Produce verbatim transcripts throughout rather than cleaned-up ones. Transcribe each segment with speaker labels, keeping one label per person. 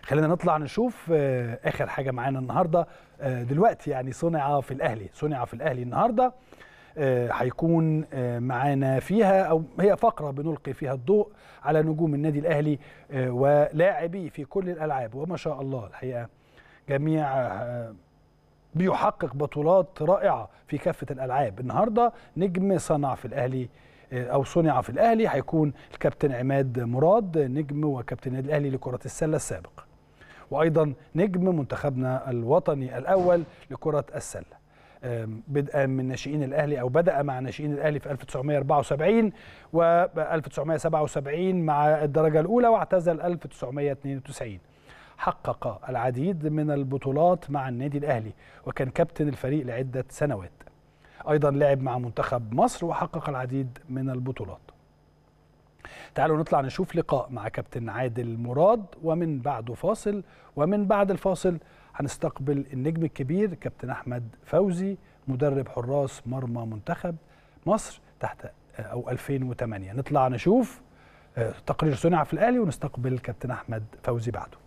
Speaker 1: خلينا نطلع نشوف اخر حاجه معانا النهارده دلوقتي، يعني صنع في الاهلي صنع في الاهلي النهارده. هيكون معانا فيها، او هي فقره بنلقي فيها الضوء على نجوم النادي الاهلي ولاعبيه في كل الالعاب، وما شاء الله الحقيقه جميع بيحقق بطولات رائعه في كافه الالعاب. النهارده نجم صنع في الاهلي او صنع في الاهلي هيكون الكابتن عماد مراد، نجم وكابتن النادي الاهلي لكره السله السابق، وايضا نجم منتخبنا الوطني الاول لكره السله، بدءا من ناشئين الاهلي، او بدا مع ناشئين الاهلي في ألف وتسعمائة وأربعة وسبعين و ألف وتسعمائة وسبعة وسبعين مع الدرجه الاولى، واعتزل ألف وتسعمائة واثنين وتسعين. حقق العديد من البطولات مع النادي الاهلي، وكان كابتن الفريق لعده سنوات. ايضا لعب مع منتخب مصر وحقق العديد من البطولات. تعالوا نطلع نشوف لقاء مع كابتن عادل مراد، ومن بعده فاصل، ومن بعد الفاصل هنستقبل النجم الكبير كابتن احمد فوزي، مدرب حراس مرمى منتخب مصر تحت او ألفين وثمانية. نطلع نشوف تقرير صنع في الاهلي ونستقبل كابتن احمد فوزي بعده.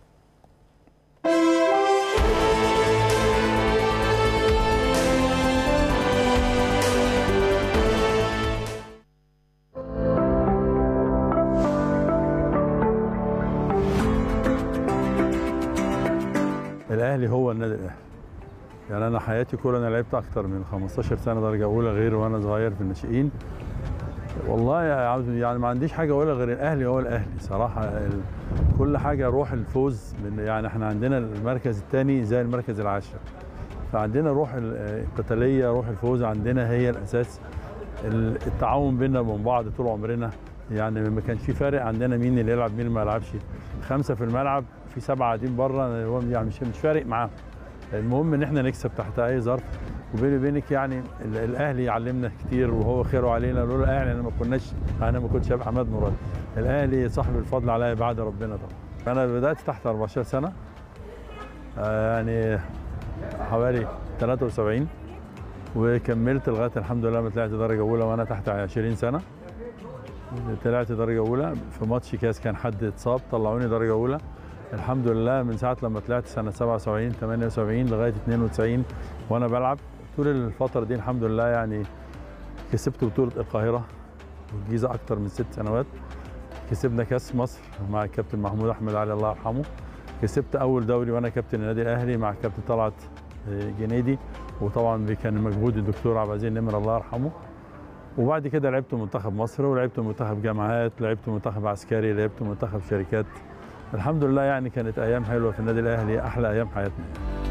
Speaker 2: الاهلي هو النادي الاهلي. يعني انا حياتي كلها انا لعبت اكتر من خمستاشر سنه درجه اولى، غير وانا صغير في الناشئين. والله يعني ما عنديش حاجه اقولها غير الاهلي هو الاهلي صراحه. كل حاجه روح الفوز، من يعني احنا عندنا المركز الثاني زي المركز العاشر، فعندنا روح القتاليه، روح الفوز عندنا هي الاساس. التعاون بيننا وبين بعض طول عمرنا، يعني ما كانش في فارق عندنا مين اللي يلعب مين اللي ما يلعبش. خمسه في الملعب، في سبعه قاعدين بره، يعني مش مش فارق معاهم. المهم ان احنا نكسب تحت اي ظرف. وبيني وبينك يعني الاهلي علمنا كتير، وهو خيره علينا. لولا الاهلي انا ما كناش انا ما كنتش هبقى عماد مراد. الاهلي صاحب الفضل عليا بعد ربنا طبعا. انا بدات تحت أربعتاشر سنه، يعني حوالي ثلاثة وسبعين، وكملت لغايه الحمد لله ما طلعت درجه اولى وانا تحت عشرين سنه. طلعت درجه اولى في ماتش كاس، كان حد اتصاب طلعوني درجه اولى. الحمد لله من ساعه لما طلعت سنه سبعة وسبعين ثمانية وسبعين لغايه اثنين وتسعين وانا بلعب. طول الفتره دي الحمد لله يعني كسبت بطوله القاهره والجيزه اكتر من ست سنوات. كسبنا كاس مصر مع الكابتن محمود احمد علي الله يرحمه. كسبت اول دوري وانا كابتن النادي الاهلي مع الكابتن طلعت جنيدي، وطبعا كان مجهود الدكتور عبد العزيز نمر الله يرحمه. وبعد كده لعبت منتخب مصر، ولعبت منتخب جامعات، لعبت منتخب عسكري، لعبت منتخب شركات. الحمد لله يعني كانت ايام حلوه في النادي الاهلي، احلى ايام حياتنا.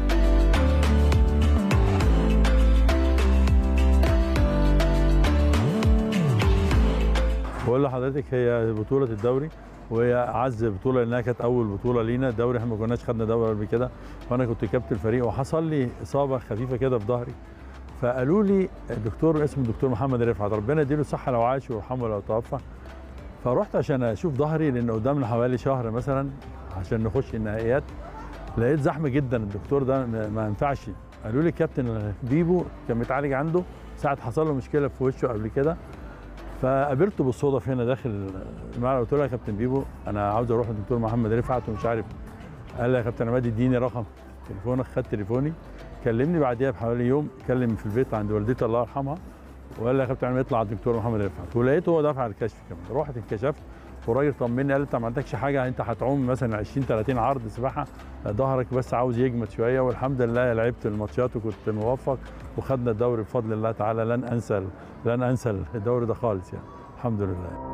Speaker 2: بقول لحضرتك هي بطوله الدوري، وهي اعز بطوله لانها كانت اول بطوله لينا. الدوري احنا ما كناش خدنا دوري قبل كده، وانا كنت كابتن الفريق، وحصل لي اصابه خفيفه كده في ظهري. فقالوا لي الدكتور اسمه الدكتور محمد رفعت، ربنا يديله الصحه لو عاش ويرحمه لو توفى. فرحت عشان اشوف ظهري، لان قدامنا حوالي شهر مثلا عشان نخش النهائيات. لقيت زحمه جدا، الدكتور ده ما ينفعش. قالوا لي كابتن بيبو كان متعالج عنده ساعه حصل له مشكله في وشه قبل كده، فقابلته بالصدف هنا داخل الملعب. قلت له يا كابتن بيبو انا عاوز اروح للدكتور محمد رفعت ومش عارف. قال لي يا كابتن عماد اديني رقم تليفونك. خد تليفوني، كلمني بعديها بحوالي يوم، كلم في البيت عند والدتي الله يرحمها، وقال لي يا كابتن عماد اطلع على الدكتور محمد رفعت. ولقيته هو دافع الكشف كمان. رحت انكشفت، والراجل طمني قال انت ما عندكش حاجه، انت هتعوم مثلا عشرين ثلاثين عرض سباحه، ظهرك بس عاوز يجمد شويه. والحمد لله لعبت الماتشات وكنت موفق، وخدنا الدوري بفضل الله تعالى. لن انسى لن انسى الدوري ده خالص يعني، الحمد لله.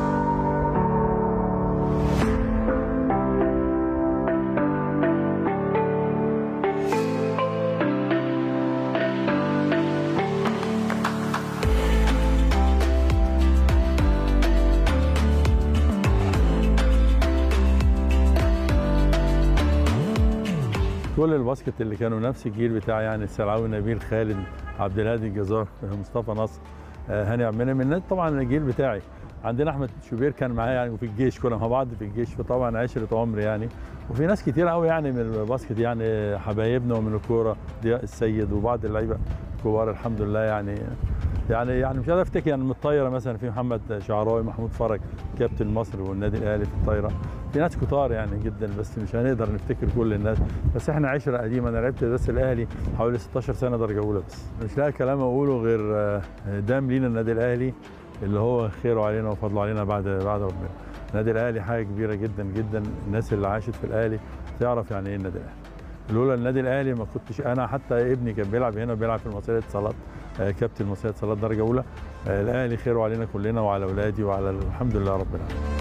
Speaker 2: كل الباسكت اللي كانوا نفس الجيل بتاعي، يعني السلعاوي، نبيل، خالد، عبد الهادي الجزار، مصطفى نصر، هاني عبد المنعم، الناس طبعا الجيل بتاعي. عندنا احمد شوبير كان معايا يعني، وفي الجيش كنا مع بعض في الجيش، فطبعا عشره عمري يعني. وفي ناس كتير قوي يعني من الباسكت يعني حبايبنا، ومن الكوره ضياء السيد وبعض اللعيبه الكبار الحمد لله يعني. يعني يعني مش قادر افتكر يعني. من الطايره مثلا في محمد شعراوي، محمود فرج كابتن مصر والنادي الاهلي في الطايره، في ناس كتار يعني جدا، بس مش هنقدر نفتكر كل الناس، بس احنا عشره قديمه. انا لعبت بس الاهلي حوالي ستاشر سنه درجه اولى، بس مش لاقي كلام اقوله غير دام لينا النادي الاهلي اللي هو خيره علينا وفضله علينا بعد بعد ربنا. النادي الاهلي حاجه كبيره جدا جدا، الناس اللي عاشت في الاهلي تعرف يعني ايه النادي الاهلي. لولا النادي الاهلي ما كنتش انا، حتى ابني كان بيلعب هنا وبيلعب في المصرية اتصالات، كابتن المصرية اتصالات درجه اولى. الاهلي خيره علينا كلنا وعلى اولادي وعلى الحمد لله رب العالمين.